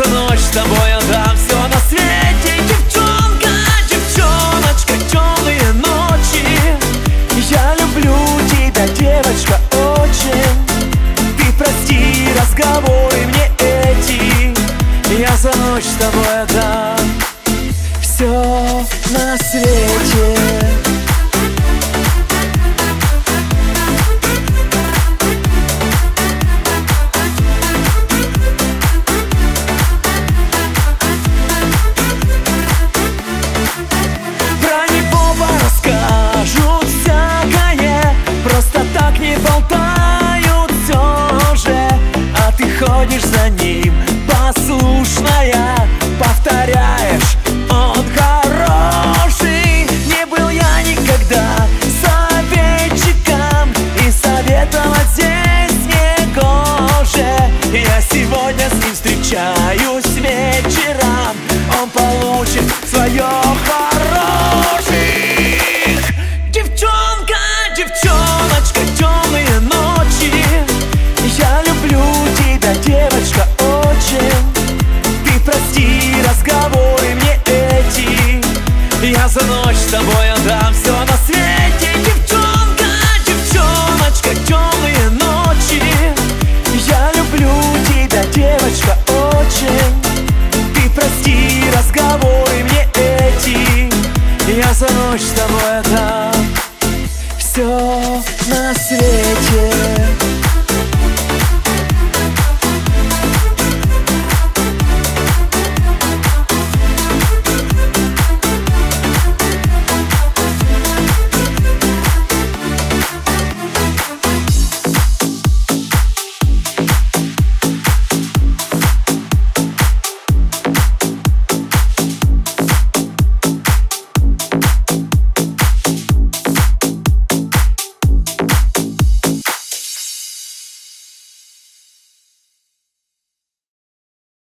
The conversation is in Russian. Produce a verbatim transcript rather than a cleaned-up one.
ночь с тобой отдам все на свете. Девчонка, девчоночка, темные ночи. Я люблю тебя, девочка, очень. Ты прости разговоры мне эти. Я за ночь с тобой отдам все на свете. Ходишь за ним, послушная, повторяешь, он хороший. Не был я никогда советчиком, и советовать здесь не гоже. Я сегодня с ним встречаюсь вечером, он получит свое хороших. Девчонка, девчоночка, темные ночи. Я люблю тебя, девочка, очень. Ты прости разговоры мне эти. Я за ночь с тобой